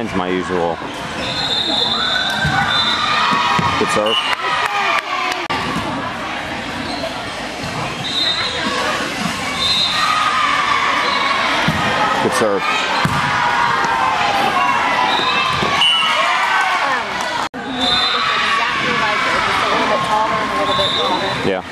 Mine's my usual. Good serve. Good serve. Exactly like it, just a little bit taller and a little bit longer. Yeah.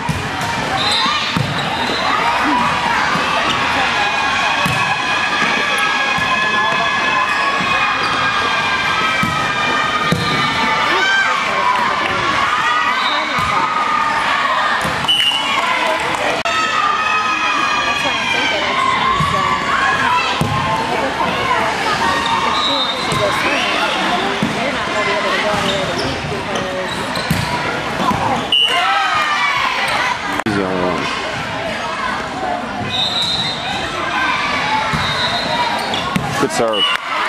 Good serve.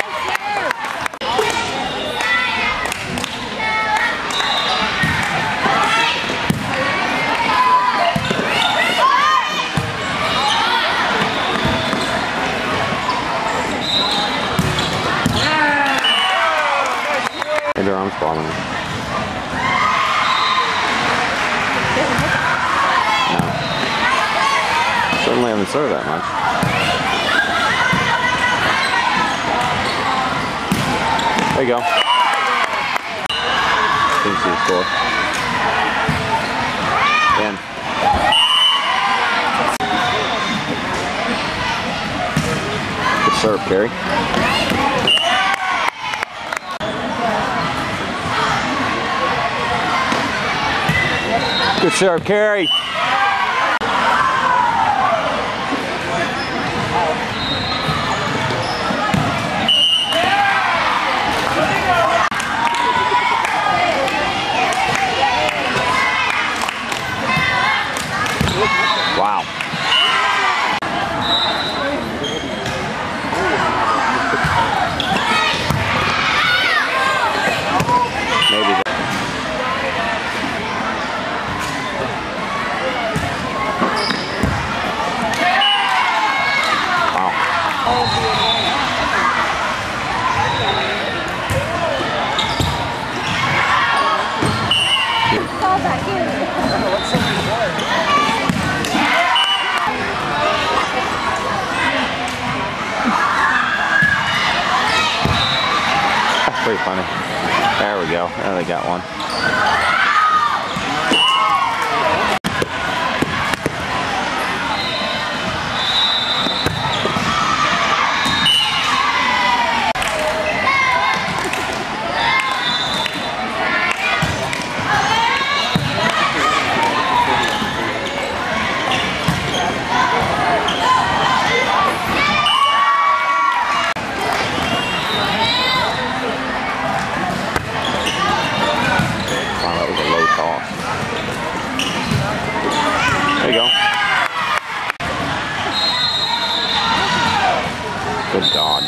Maybe her arm's falling. No. Certainly haven't served that much. There you go. Think she'll score. Dan. Good serve, Carrie. Good serve, Carrie. Wow. Maybe that. Wow. Fall back in. Pretty funny. There we go. There they got one. There you go. Good God.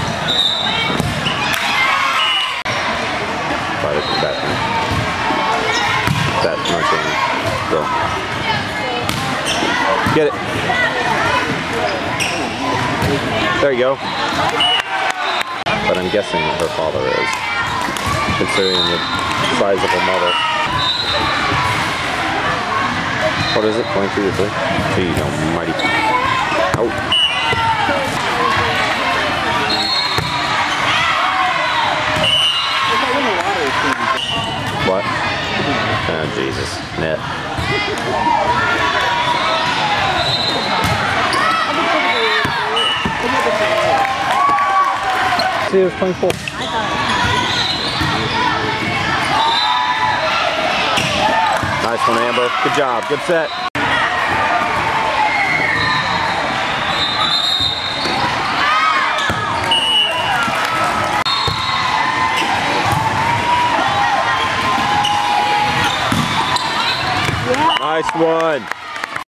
Try to come back in. That's my thing. Go. Get it. There you go. But I'm guessing her father is, considering the size of her mother. What is it? 22 or 3? Jeez, almighty. Out. What? Oh, Jesus. Net. See, it was 24. Nice one, Amber. Good job. Good set. Nice one.